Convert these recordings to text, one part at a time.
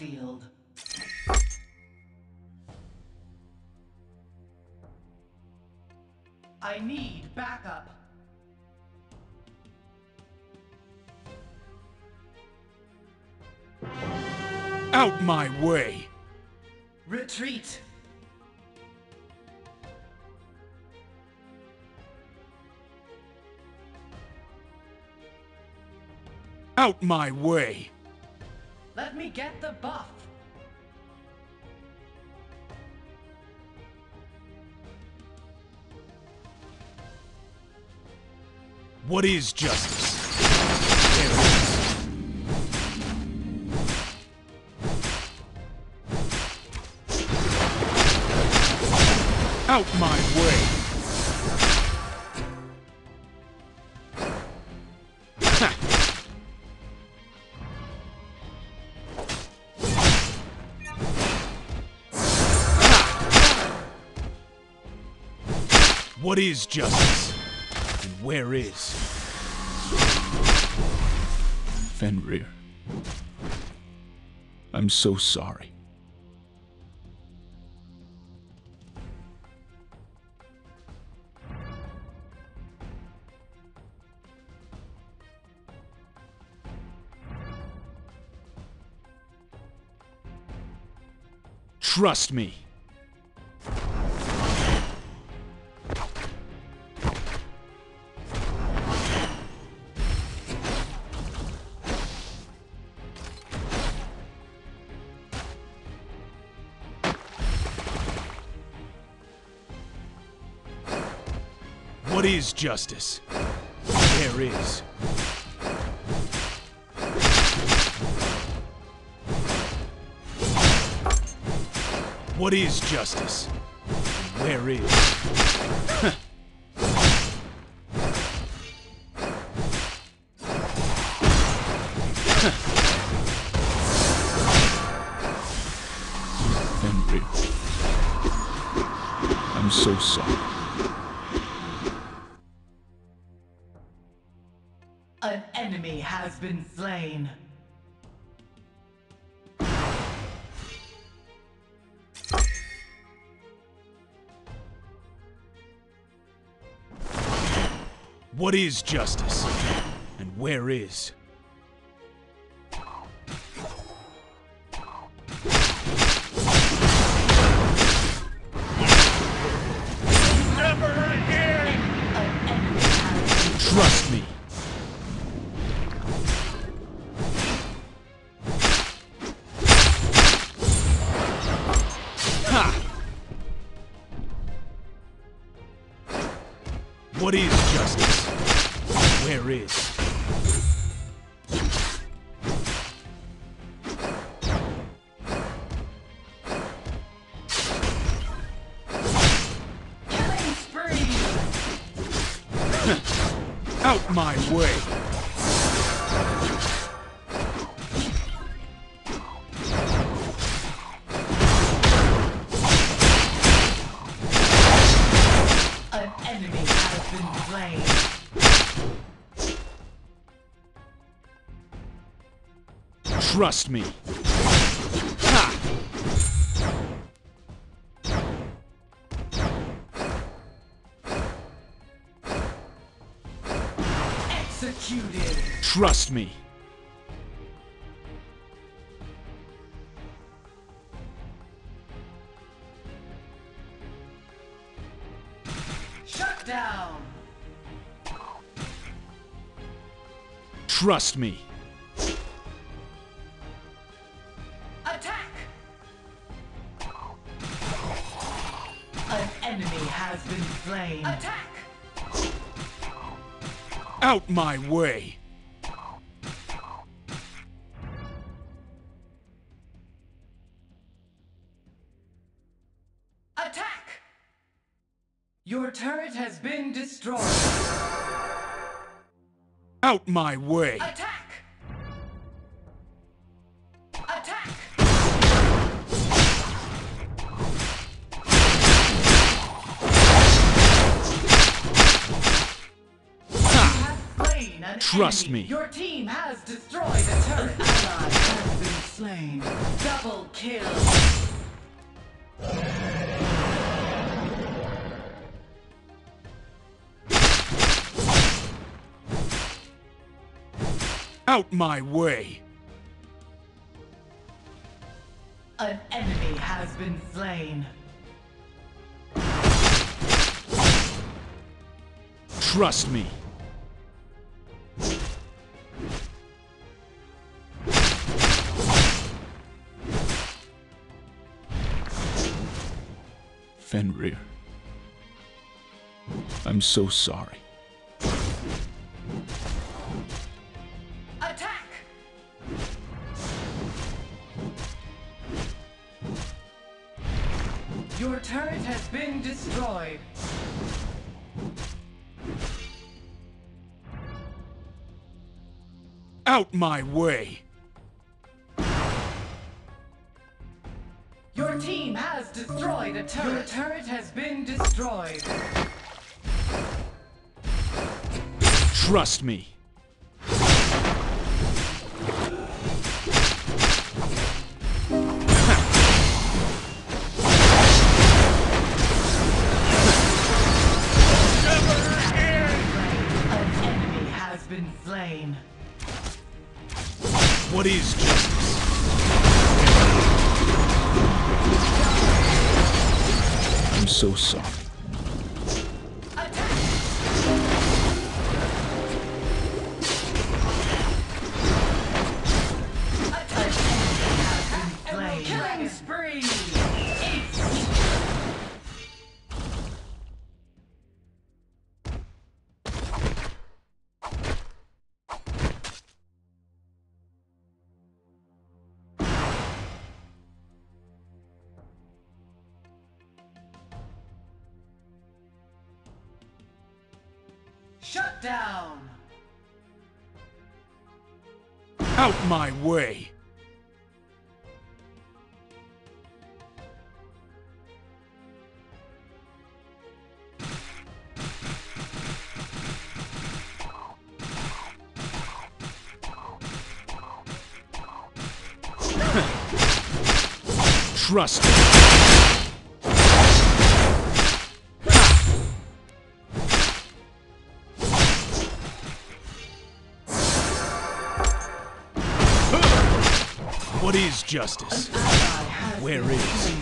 battlefield. I need backup. Out my way! Retreat! Out my way! Let me get the buff! What is justice? There it is. Out my way! Ha! What is justice? And where is? Fenrir. I'm so sorry. Trust me. What is justice? There is. What is justice? Where is? Fenrir. I'm so sorry. An enemy has been slain. What is justice? And where is? Never again! Trust me. Ha! What is justice? Where is? Killing spree! Out my way! An enemy has been slain. Trust me. Ha! Executed. Trust me. Shut down. Trust me. Attack. An enemy has been slain. Attack. Out my way! Attack. Your turret has been destroyed. Out my way! Attack. Attack. You have slain Trust enemy. me. Your team has destroyed a turret. An ally has been slain. Double kill. Out my way! An enemy has been slain. Trust me. Fenrir. I'm so sorry. Attack! Your turret has been destroyed. Out my way! Your team has destroyed a turret. Your turret has been destroyed. Trust me. An enemy has been slain. What is justice? I'm so sorry. Attack! Attack! An enemy has been slain. Killing spree! Shut down! Out my way! Trust me. What is justice? Where is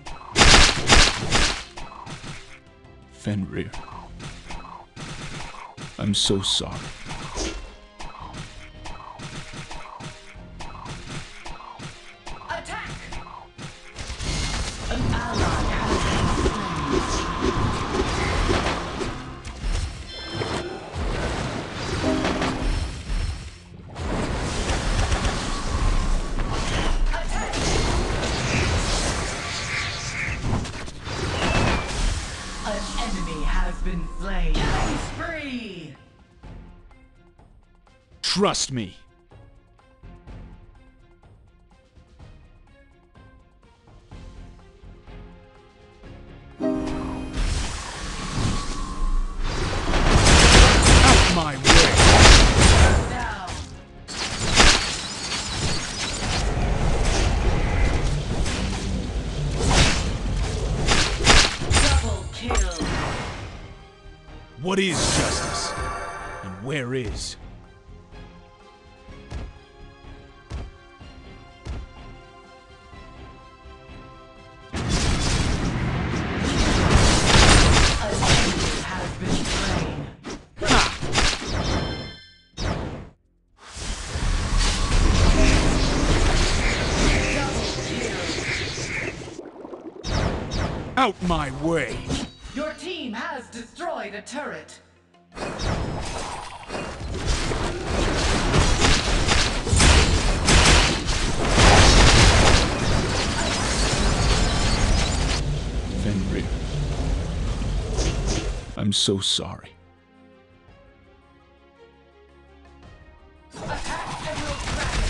Fenrir? I'm so sorry. Attack! An ally has been slain. Killing spree! Trust me. Out my way. Down. Double kill. What is justice? And where is? An enemy has been slain. Double kill. Out my way. Your team has destroyed a turret. Fenrir. I'm so sorry. Attack Emerald Dragon.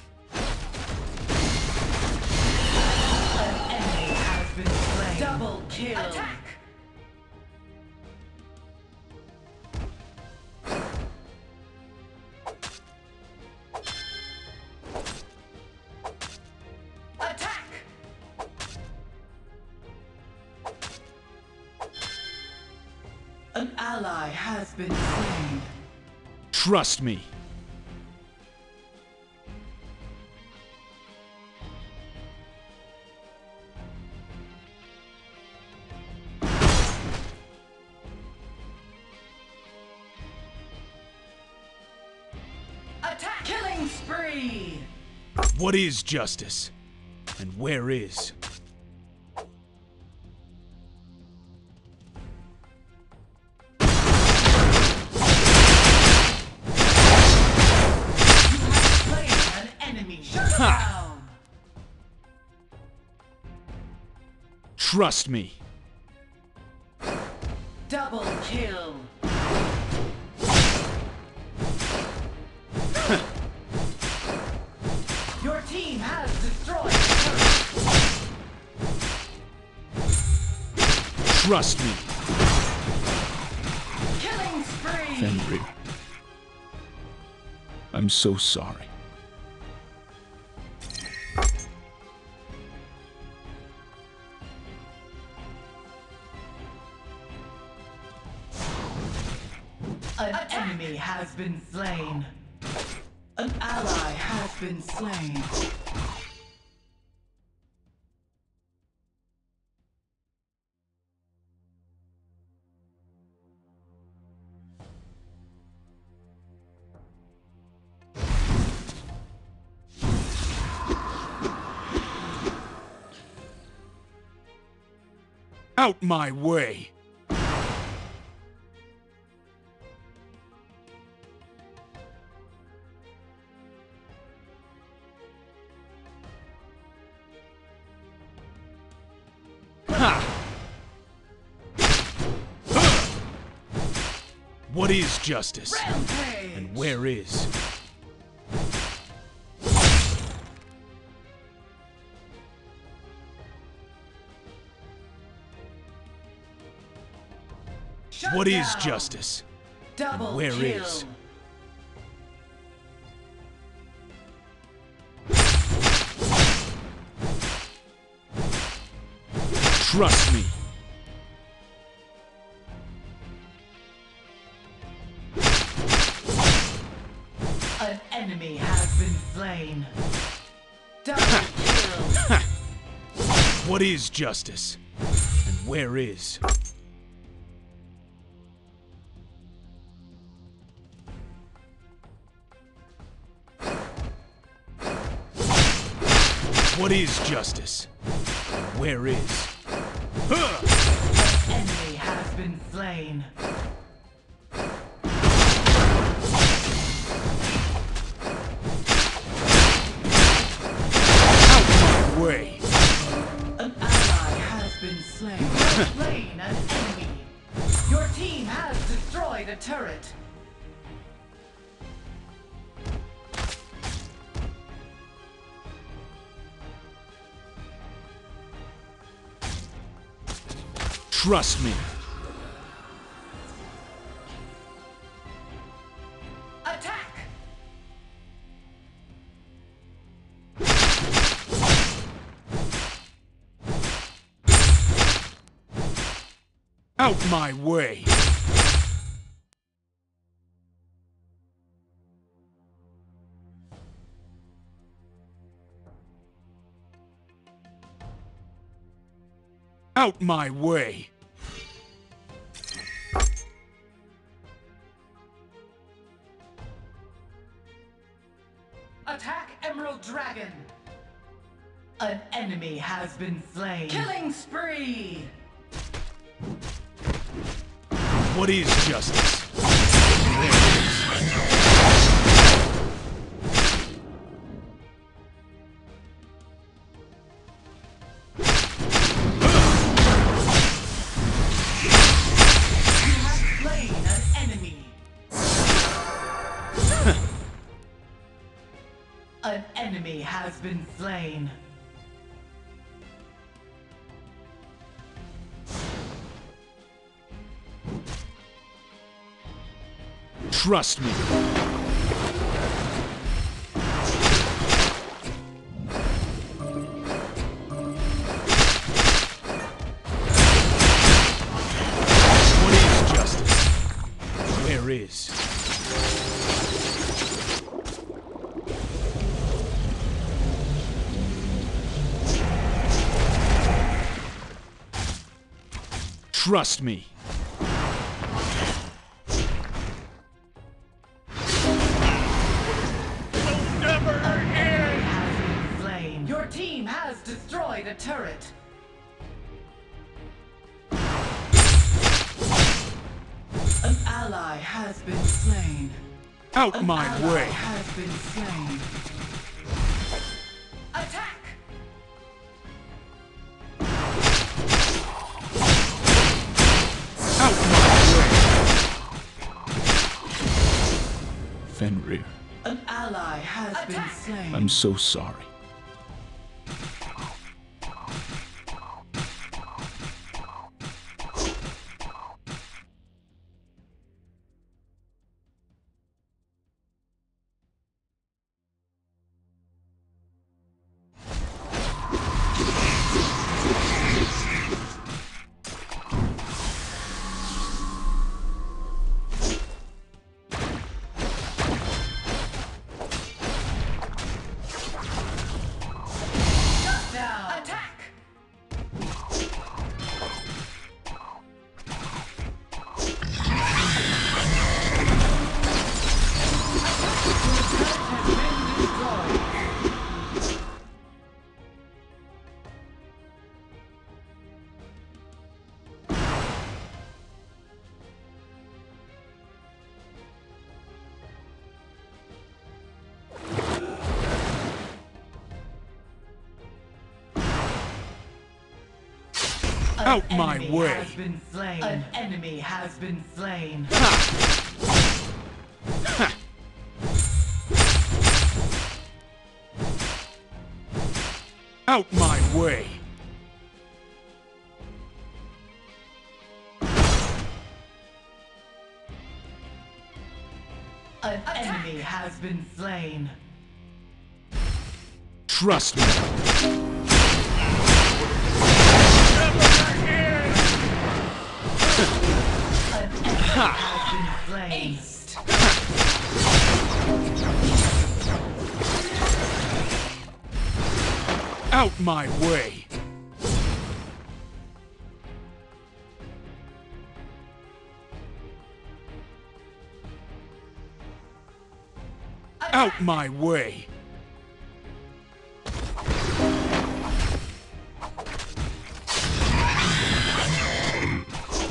An enemy has been slain. Double kill. Attack. ally has been slain. Trust me. Attack! Killing spree! What is justice? And where is? Down. Trust me. Double kill. Your team has destroyed the turret. Trust me. Killing spree. Fenrir. I'm so sorry. An enemy has been slain. An ally has been slain. Out my way! What is justice? Rampage. And where is? Shut What is down. justice? Double And where kill. is? Trust me. An enemy has been slain. Double kill. What is justice? And where is? What is justice? And where is? An enemy has been slain. Out my way! An ally has been slain. You have slain an enemy. Your team has destroyed a turret. Trust me. Attack! Out my way! Out my way! Attack Emerald Dragon! An enemy has been slain. Killing spree! What is justice? Slain an enemy. An enemy has been slain. Trust me. What is justice? Trust me. You'll never again! Has been slain. Your team has destroyed a turret. An ally has been slain. Out An my ally way. has been slain. Attack! Out my way. Fenrir, An ally has been slain. I'm so sorry. Down. Attack! Out my way. Has been slain. An enemy has been slain. Out my way. An enemy has been slain. Trust me. An enemy has been slain. Out my way. Out my way.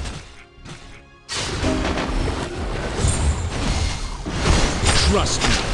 Trust me.